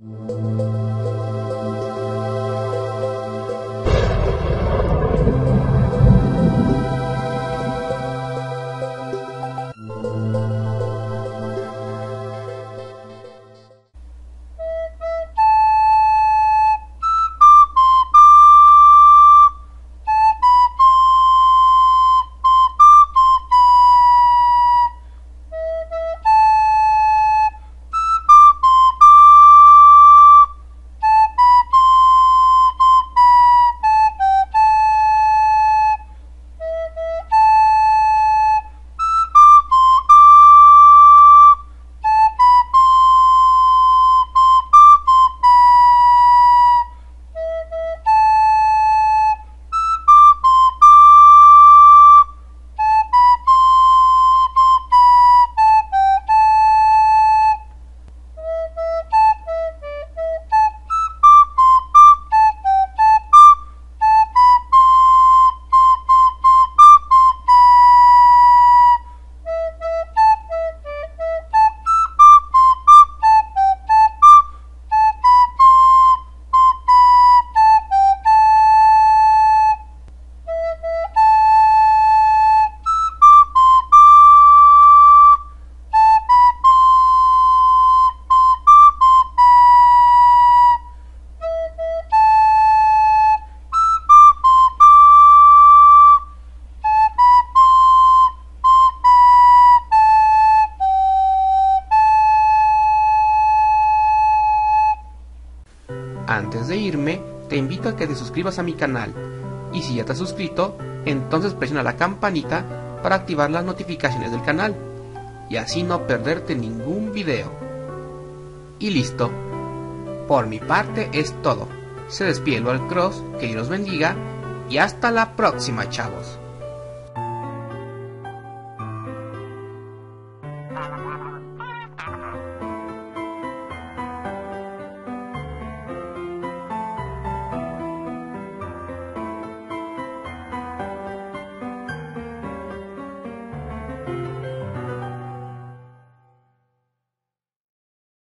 Antes de irme, te invito a que te suscribas a mi canal, y si ya te has suscrito, entonces presiona la campanita para activar las notificaciones del canal, y así no perderte ningún video. Y listo. Por mi parte es todo. Se despide el Cross, que Dios los bendiga, y hasta la próxima, chavos.